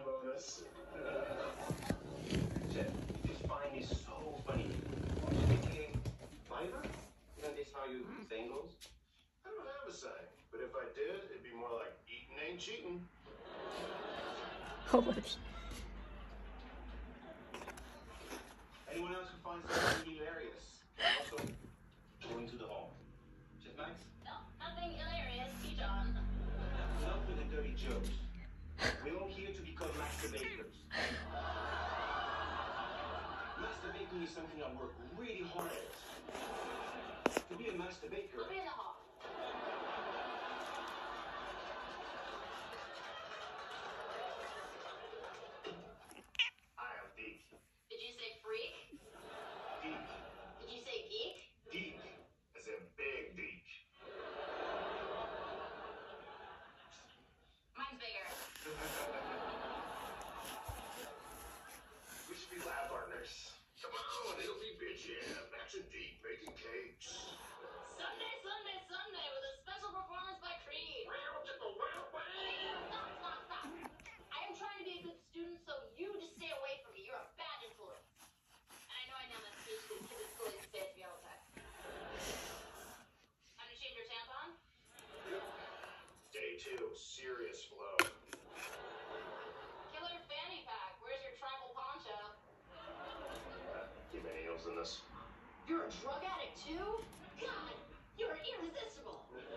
bonus. Shit, you just find me so funny. AKA Fiverr? Isn't this how you saying goes? I don't have a saying, but if I did, it'd be more like eating ain't cheating. Anyone else who finds something hilarious? Also, going to the hall. Just Max? No, nothing hilarious. Teach on. Enough with the dirty jokes. We're all here to become masturbators. Masturbating is something I work really hard at. To be a masturbator. I'll be in the hall. I am deep. Did you say freak? Deep. Did you say geek? Deep. As in big deep. Mine's bigger. We should be lab partners. Come on, it'll be bitch, yeah. Max and Deep making cakes. Sunday, Sunday, Sunday with a special performance by Creed. Stop. I am trying to be a good student, so you just stay away from me. You're a bad influence. And I know I nailed that speech because kids at school used to say it to me all the time. Time to change your tampon? Day 2, serious flow. Killer fanny pack. Where's your tribal poncho? Keep any heels in this. You're a drug addict too? God, you're irresistible.